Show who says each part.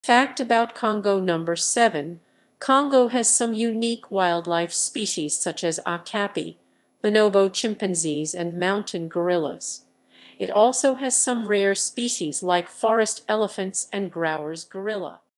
Speaker 1: Fact about Congo number 7. Congo has some unique wildlife species such as okapi, bonobo chimpanzees, and mountain gorillas. It also has some rare species like forest elephants and Grauer's gorilla.